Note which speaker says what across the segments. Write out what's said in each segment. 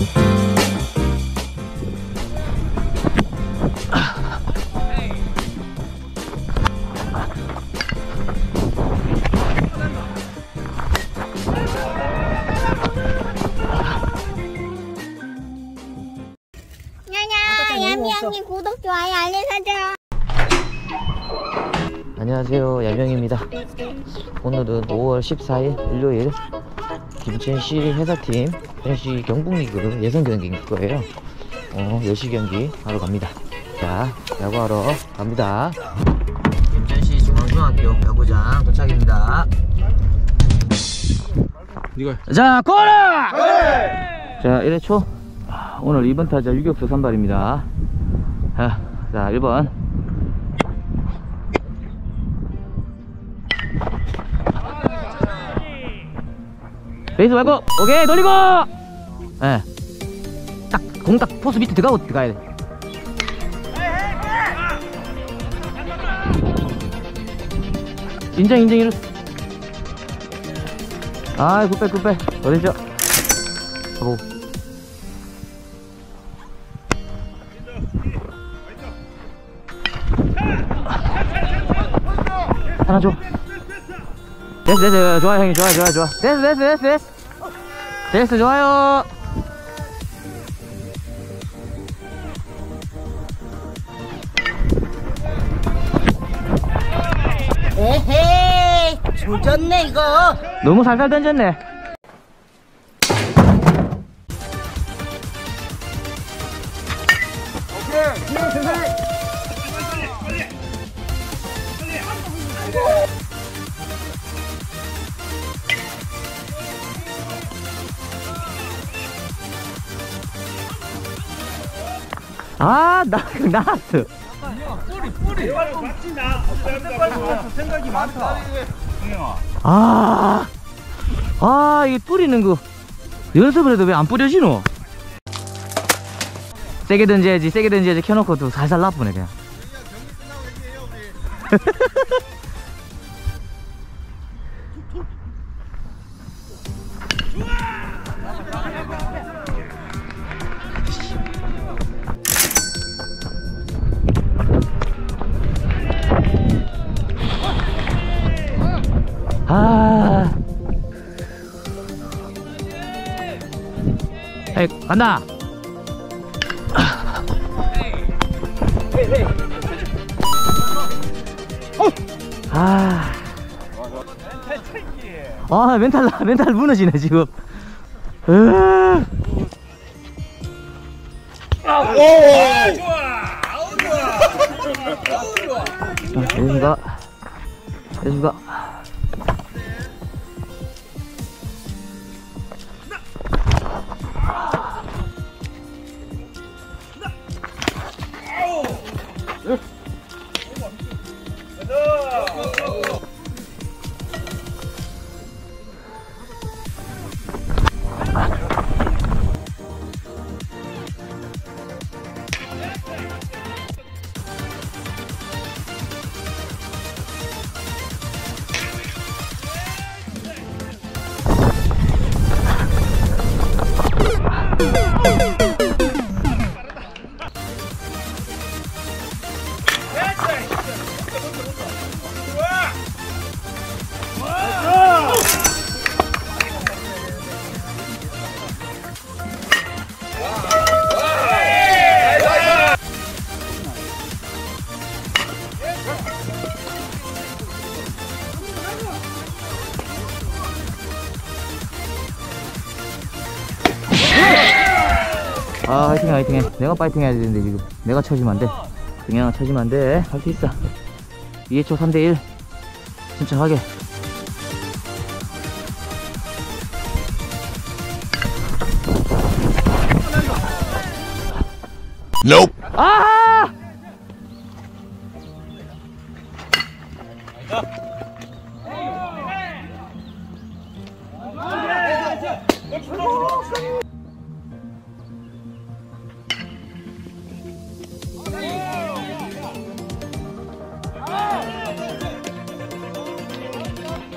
Speaker 1: 얌얌님 구독, 좋아요, 알림 설정.
Speaker 2: 안녕하세요, 얌양입니다. 오늘은 5월 14일 일요일 김천시 회사팀 전시 경북리그 예선 경기일 거예요. 10시 경기 하러 갑니다. 자, 야구하러 갑니다. 김천시 중앙중학교 야구장 도착입니다. 자, 골라! 자, 1회 초. 오늘 2번 타자 유격수 선발입니다. 자, 1번. 베이스 말고, 오케이, 돌리고! 예. 공 딱 포수 밑에 들어가야 돼. 인정, 이렇게. 아, 굿백. 어디죠? 하고. 하나 줘. 됐어. 좋아, 형님. 좋아. 됐어, 좋아요.
Speaker 3: 에헤이, 조졌네 이거.
Speaker 2: 너무 살살 던졌네. 아, 나왔어. 뿌리. 생각이 많다. 이게 뿌리는 거 연습을 해도 왜 안 뿌려지노? 세게 던져야지 켜놓고 또 살살 나쁘네 그냥. 에이, 간다. 멘탈 무너지네 지금. 해준가. 화이팅해. 내가 파이팅 해야 되는데 지금 내가 쳐지면 안돼. 그냥 쳐지면 안돼. 할 수 있어. 2회초 3대1 침착하게.
Speaker 4: Nope.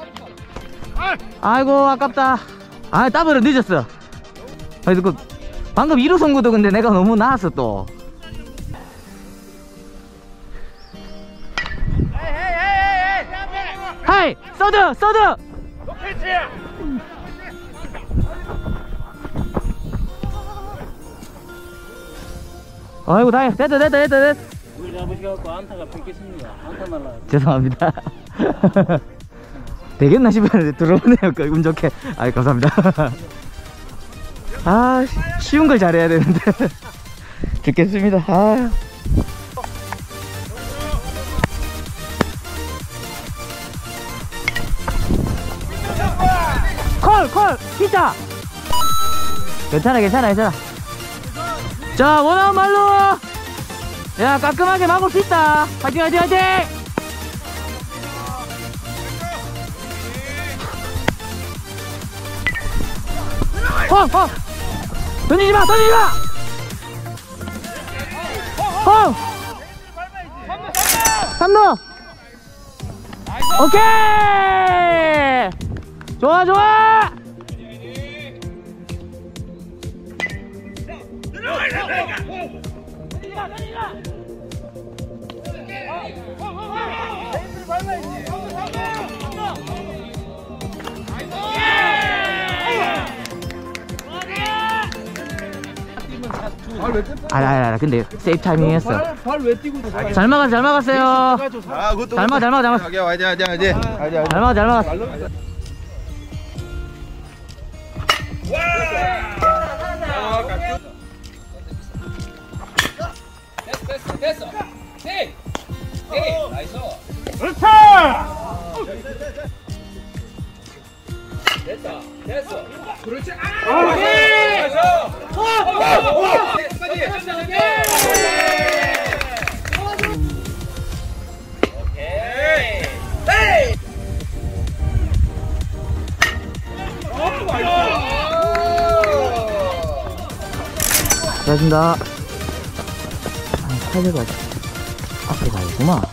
Speaker 2: 아이고, 아깝다. 더블은 늦었어. 방금 2루 송구도 근데 내가 너무 나았어 또. 하이 서드 서드. 아이고 다행이다. 됐다.
Speaker 4: 우리 아버지가 갖고 안타가 뺏겼습니다. 안타 날라.
Speaker 2: 죄송합니다. 되겠나 싶었는데 들어오네요. 운 좋게. 아이 감사합니다. 아 쉬운 걸 잘해야 되는데. 듣겠습니다. 아. 콜 피자. 괜찮아. 자 원아웃 말로. 야 깔끔하게 막을 수 있다. 화이팅. 던지지마. 3루. 오케이. 좋아. 아 근데 세이프 타이밍이었어.
Speaker 4: 발왜 뛰고
Speaker 2: 잘 막았어요.
Speaker 5: 아, 그것도.
Speaker 2: 잘 막았어.
Speaker 5: 와야지.
Speaker 2: 잘 막았어.
Speaker 4: 됐어. 네. 나이스.
Speaker 5: 그렇지!
Speaker 4: 됐어. 그렇지.
Speaker 2: 잘하신다. 타이어가 앞에 가야구만.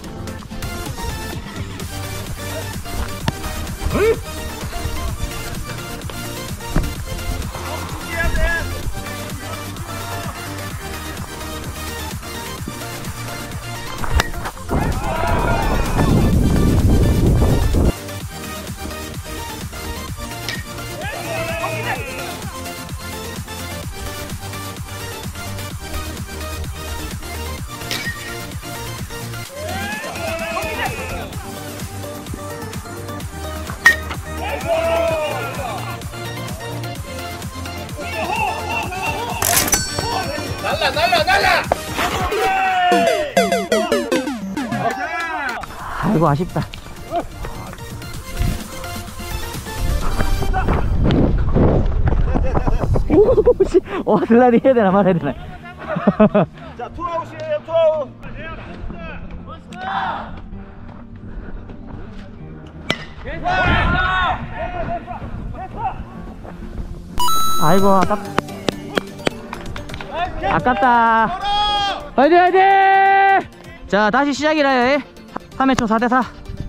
Speaker 2: 날라! 아이고 아쉽다. 오씨, 슬라이딩 해야 되나 말아야 되나.
Speaker 5: 자, 투아웃이에요, 투아웃.
Speaker 2: 아이고 아깝다. 화이팅! 자 다시 시작이라. 3회 초 4대4.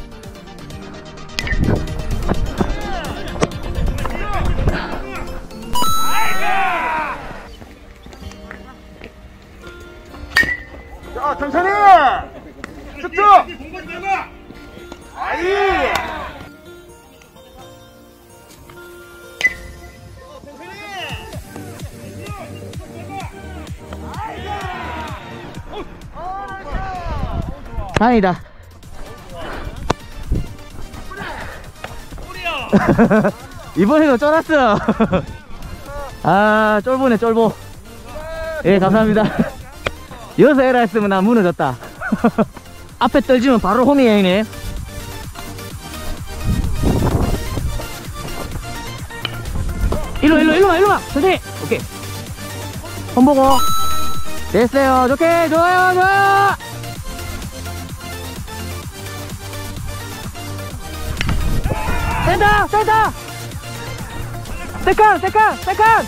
Speaker 5: 자, 천천히! 쭉쭉! 아이!
Speaker 2: 다행이다. 이번에도 쫄았어. 아 쫄보네 쫄보. 예 감사합니다. 여기서 에라 했으면 나 무너졌다. 앞에 떨지면 바로 홈이에요 형님. 일로 와 천천히. 오케이 홈 보고. 됐어요. 좋게 좋아요. 센터 세컨.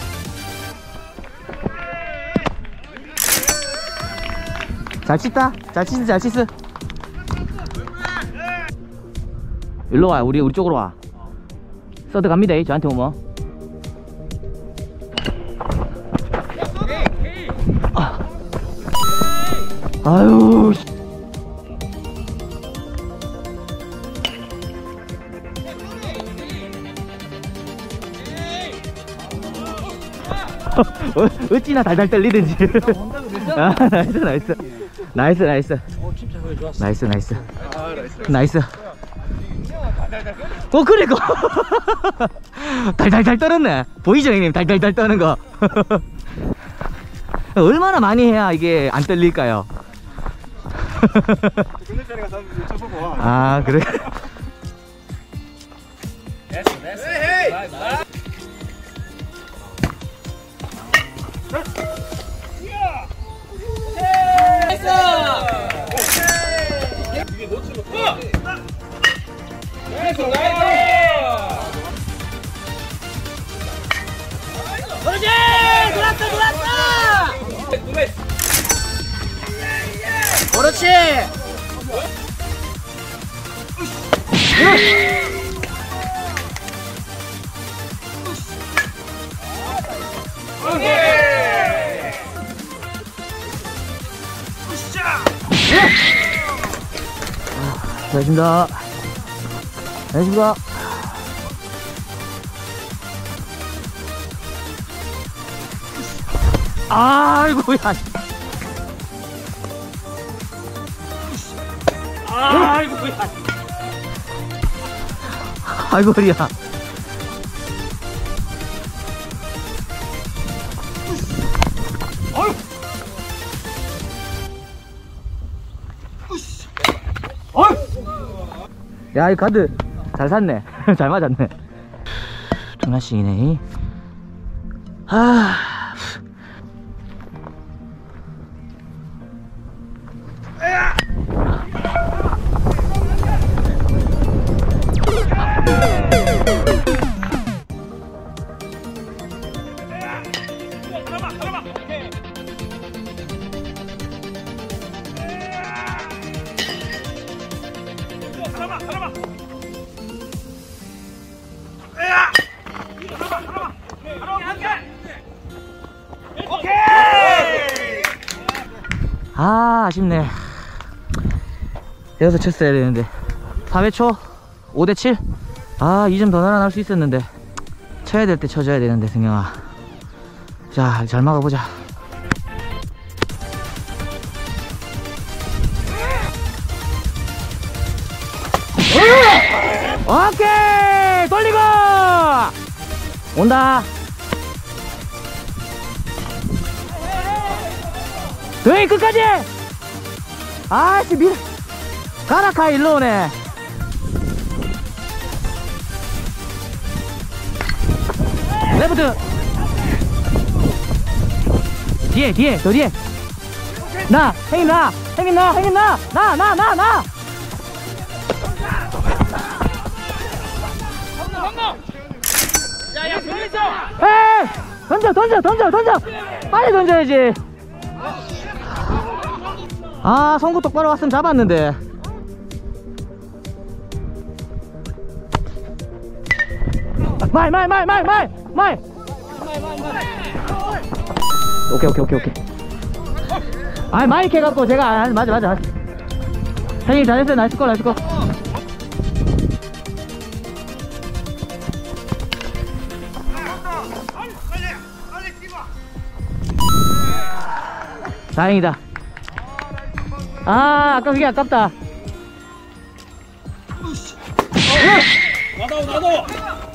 Speaker 2: 잘 쳤다. 잘 치스. 일로 와. 우리 쪽으로 와. 서드 갑니다. 저한테 오면 아유. 어찌나 달달 떨리든지. 아, 나이스 나이스 나이스 나이스 나이스 나이스 나이스. 그러니까 달달달 떨었네. 보이죠 형님? 달달달 떠는 거. 얼마나 많이 해야 이게 안 떨릴까요? 아 그래?
Speaker 4: 됐어 됐어.
Speaker 3: 그렇지! 들어왔어, 그렇지!
Speaker 2: 잘했습니다. 잘했습니다. 아이고야. 아이고야. 아이고 허리야. 야, 이 카드 잘 샀네. 잘 맞았네. 두 하나씩이네. 아. 아, 아쉽네. 여기서 쳤어야 되는데. 4회 초 5대7. 아, 2점 더 날아날 수 있었는데. 쳐야 될 때 쳐줘야 되는데, 승영아. 자, 잘 막아보자. 오케이! 돌리고! 온다! 에이, 끝까지! 아씨, 가라카 일로 오네. 레프트! 뒤에, 더 뒤에. 나! 형님 나! 형님 나! 형님 나! 나!
Speaker 4: 야야 돌리죠.
Speaker 2: 에이! 던져! 빨리 던져야지. 아, 송구 똑바로 왔으면 잡았는데. 마이. 오케이. 아, 마이크 해갖고 제가, 맞아. 형님 잘했어요. 나이스 걸. 다행이다. 아, 그게 아깝다.
Speaker 4: 나도.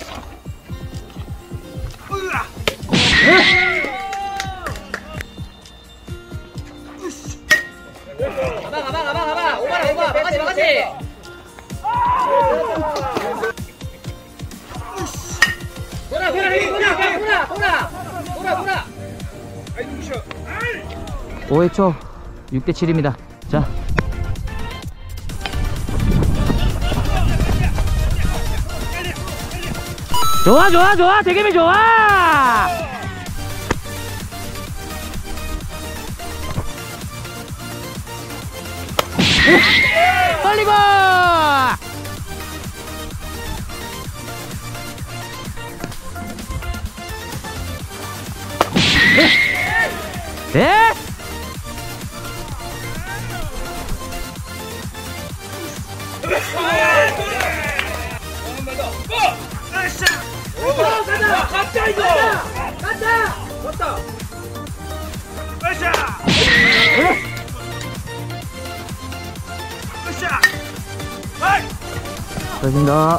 Speaker 4: 가봐. 오바. 바가지. 돌아.
Speaker 2: 5회 초 6대7입니다. 자. 좋아. 대겸이 좋아. 빨리고. 네?
Speaker 4: 간다 이거. 간다. 왔다.
Speaker 5: 으쌰. 으쌰. 아이.
Speaker 2: 고맙습니다.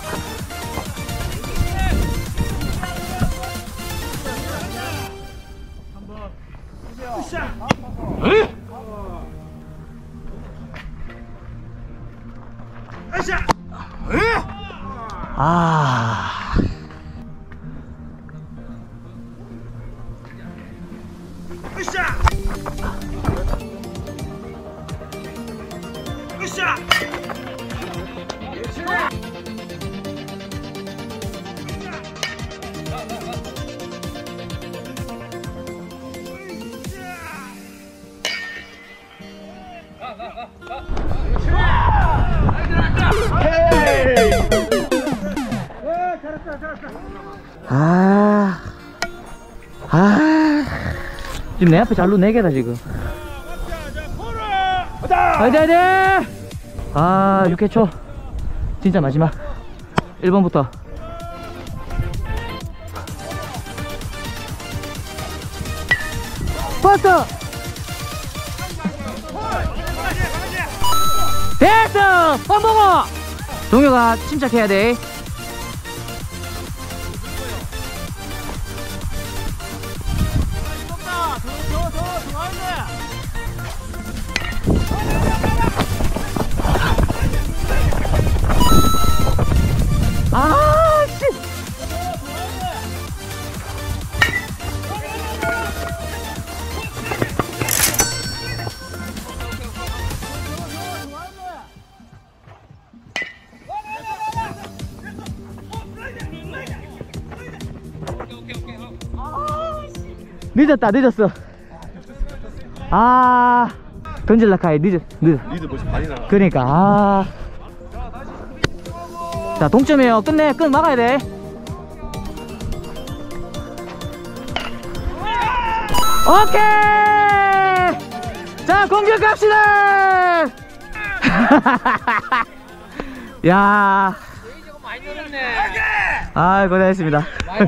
Speaker 5: 으쌰.
Speaker 2: 아.
Speaker 5: 으쌰. 으쌰.
Speaker 2: 지금 내 앞에 잘로 4개다 지금. 화이팅 화이팅! 아 6회 초 진짜 마지막 1번부터 버스! 됐어! 뻔보고! 동료가 침착해야 돼. 아, 씨! 늦었어. 아, 던질라 카이 늦어.
Speaker 5: 리드 벌써 반이나.
Speaker 2: 그러니까 자 동점이에요. 끝 막아야 돼. 오케이. 자 공격 갑시다. 야. 아이고 고생했습니다.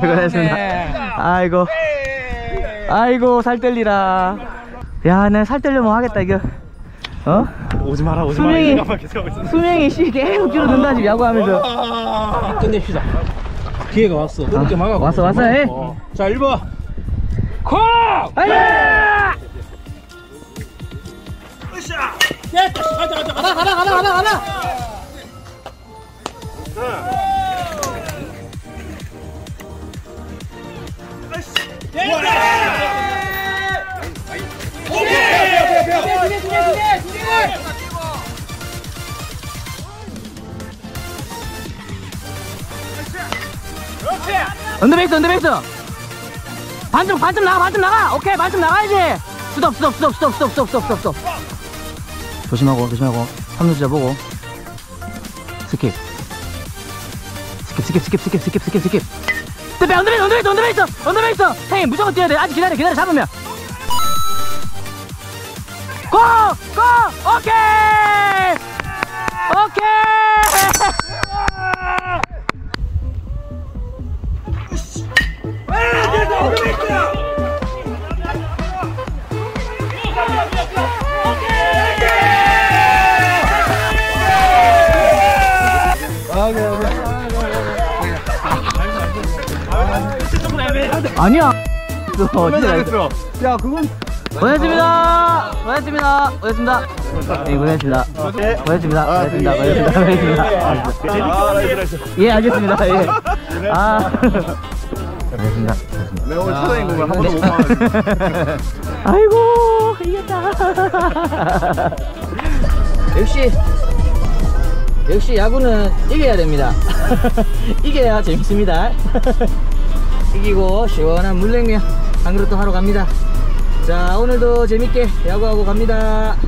Speaker 2: 아이고 살 떨리라. 야 나 살 떨려면 하겠다 이거.
Speaker 5: 오지 마라.
Speaker 2: 수명이 씨 계속 줄어든다 지금 야구하면서.
Speaker 4: 끝냅시다. 기회가 왔어. 그렇게 막아.
Speaker 2: 왔어 해.
Speaker 4: 자 1번. 콜!
Speaker 2: 아야!
Speaker 5: 으쌰.
Speaker 4: 됐다. 가자.
Speaker 2: 언더베이스 반점 나가. 오케이 반점 나가야지. 스톱 조심하고 3루 주자 보고 스킵 언더베이스 형님 무조건 뛰어야 돼. 아직 기다려 잡으면 고! 오케이 아니야. 진짜 잘했어.
Speaker 5: 야 그건.
Speaker 2: 고생했습니다. 네, 고생했습니다. 예, 알겠습니다. 예. 고생했습니다.
Speaker 5: 내가 오늘 사장인 공을 한 번도 못 봐가지고.
Speaker 2: 아이고, 이겼다. 역시 야구는 이겨야 됩니다. 이겨야 재밌습니다. 이기고 시원한 물냉면 한 그릇 또 하러 갑니다. 자 오늘도 재밌게 야구하고 갑니다.